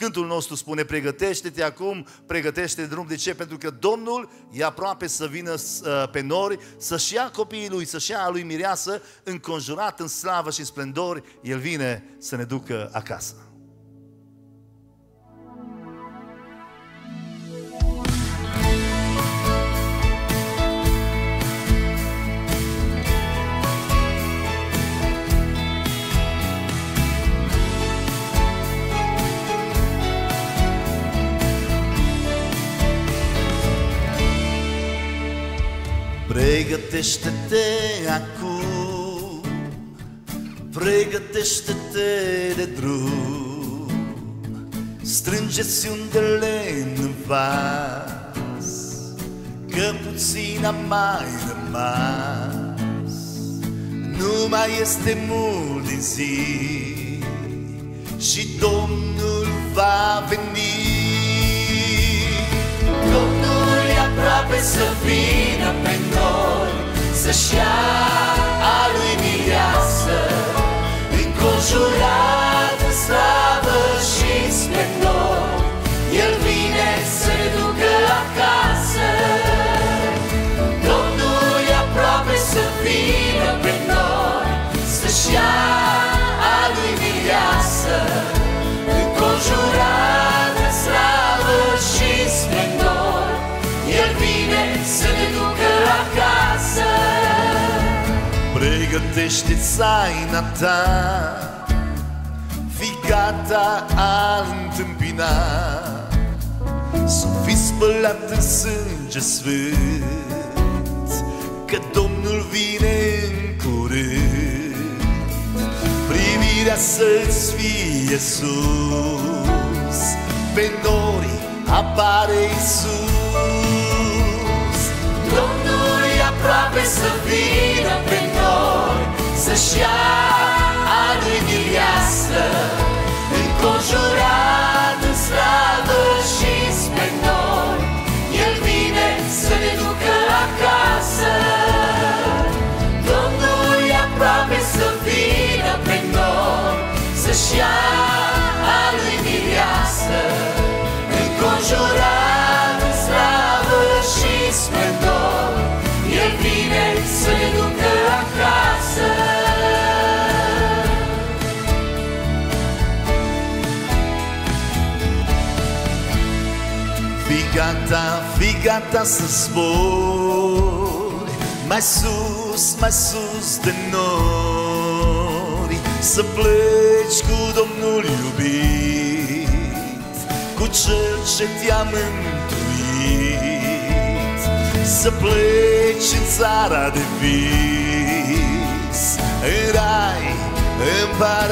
Cântul nostru spune: pregătește-te acum, pregătește-te drum. De ce? Pentru că Domnul e aproape să vină pe nori, să-și ia copiii Lui, să-și ia a Lui mireasă, înconjurat în slavă și splendori. El vine să ne ducă acasă. Pregătește-te acum, pregătește-te de drum, strânge-ți undele în vas, că puțin a mai rămas. Nu mai este mult din zi și Domnul va veni. Domnul e aproape să vină pe noi, să-și ia a Lui mireasă, înconjurat în slavă și splendor. El vine să ne ducă acasă. Domnul e aproape să vină pe noi, să-și ia a Lui mireasă, înconjurat în slavă și splendor. El vine să ne ducă acasă. Pregătește-ți haina ta, fii gata a-L întâmpina, să fii spălat în sânge sfânt, că Domnul vine în curând. Privirea să-ți fie sus, pe nori apare Iisus. Domnul e aproape să vină pe noi, să-și ia a Lui mireasă, înconjurat în slavă și splendor. El vine să ne ducă acasă. Domnul e aproape să vină pe noi, să-și ia a Lui mireasă, înconjurat în slavă și splendor. El vine să ne ducă acasă. Fii gata să zbori mai sus de nori, să pleci cu Domnul iubit, cu Cel ce te-a mântuit, să pleci în țara de vis, în rai, în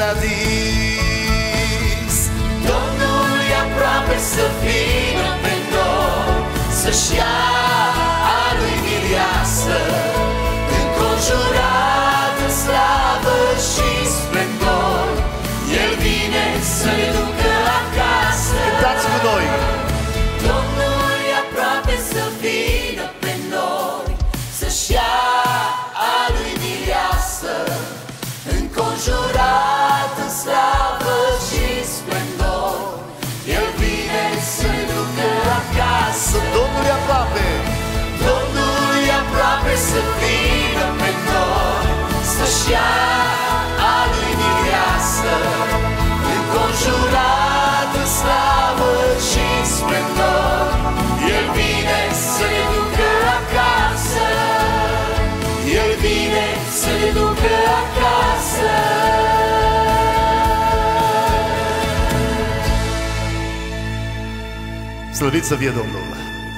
paradis. Domnul e aproape să vină pe noi, să-și ia a Lui mireasă, înconjurat în slavă și splendor. El vine să ne ducă acasă. Cântați cu noi! Domnul e aproape să vină pe noi, să-și ia a Lui mireasă, înconjurat în slavă și splendor. El vine să ne ducă acasă. Domnul e aproape! Domnul e aproape să vină pe noi, să-și ia a Lui mireasă, înconjurat în slavă și splendor. El vine să ne ducă acasă. El vine să ne ducă acasă. Slăvit să fie Domnul!